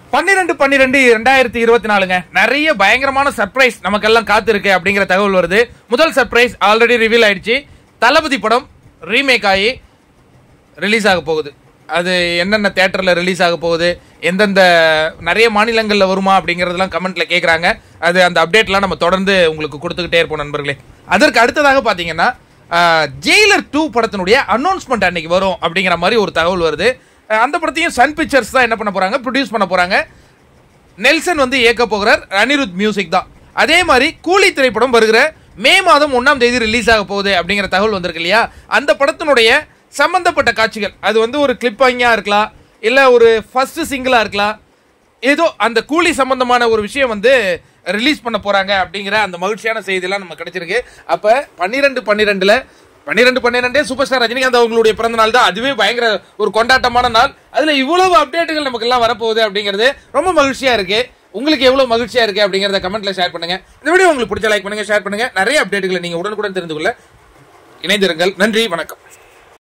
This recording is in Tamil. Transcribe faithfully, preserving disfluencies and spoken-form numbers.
பன்னிரெண்டு பன்னிரெண்டு இரண்டாயிரத்தி இருபத்தி நாலுங்க நிறைய பயங்கரமான சர்ப்ரைஸ் நமக்கெல்லாம் காத்து இருக்கு அப்படிங்கிற தகவல் வருது. முதல் சர்ப்ரைஸ் ஆல்ரெடி ரிவீல் ஆயிடுச்சு. தளபதி படம் ரீமேக் ஆகி ரிலீஸ் ஆக போகுது. அது என்னென்ன தியேட்டரில் ரிலீஸ் ஆக போகுது, எந்தெந்த நிறைய மாநிலங்களில் வருமா அப்படிங்கிறதெல்லாம் கமெண்ட்டில் கேட்குறாங்க. அது அந்த அப்டேட்லாம் நம்ம தொடர்ந்து உங்களுக்கு கொடுத்துக்கிட்டே இருப்போம் நண்பர்களே. அதற்கு அடுத்ததாக பார்த்தீங்கன்னா ஜெயிலர் டூ படத்தினுடைய அனௌன்ஸ்மெண்ட் அன்னைக்கு வரும் அப்படிங்கிற மாதிரி ஒரு தகவல் வருது. அந்த படத்தையும் சன் பிக்சர்ஸ் தான் என்ன பண்ண போகிறாங்க, ப்ரொடியூஸ் பண்ண போகிறாங்க. நெல்சன் வந்து இயக்க போகிறார், அனிருத் மியூசிக் தான். அதே மாதிரி கூலி திரைப்படம் வருகிற மே மாதம் ஒன்றாம் தேதி ரிலீஸ் ஆக போகுது அப்படிங்கிற தகவல் வந்திருக்கு இல்லையா. அந்த படத்தினுடைய சம்பந்தப்பட்ட காட்சிகள், அது வந்து ஒரு கிளிப்பாங்கியா இருக்கலாம், இல்லை ஒரு ஃபர்ஸ்ட் சிங்கிளா இருக்கலாம், ஏதோ அந்த கூலி சம்பந்தமான ஒரு விஷயம் வந்து ரிலீஸ் பண்ண போறாங்க அப்படிங்கிற அந்த மகிழ்ச்சியான செய்தியெல்லாம் நம்ம கிடைச்சிருக்கு. அப்ப பன்னிரெண்டு பன்னிரெண்டுல பன்னிரெண்டு பன்னிரெண்டே சூப்பர் ஸ்டார் ரஜினிகாந்த் அவங்களுடைய பிறந்த நாள் தான். அதுவே பயங்கர ஒரு கொண்டாட்டமான நாள். அதுல இவ்வளவு அப்டேட்டுகள் நமக்கு எல்லாம் வரப்போகுது அப்படிங்கிறது ரொம்ப மகிழ்ச்சியா இருக்கு. உங்களுக்கு எவ்வளவு மகிழ்ச்சியா இருக்கு அப்படிங்கறத கமெண்ட்ல ஷேர் பண்ணுங்க. இந்த வீடியோ உங்களுக்கு பிடிச்ச லைக் பண்ணுங்க, ஷேர் பண்ணுங்க. நிறைய அப்டேட்டுகளை நீங்க உடனுக்குடன் தெரிந்து கொள்ள இணைந்திருங்கள். நன்றி, வணக்கம்.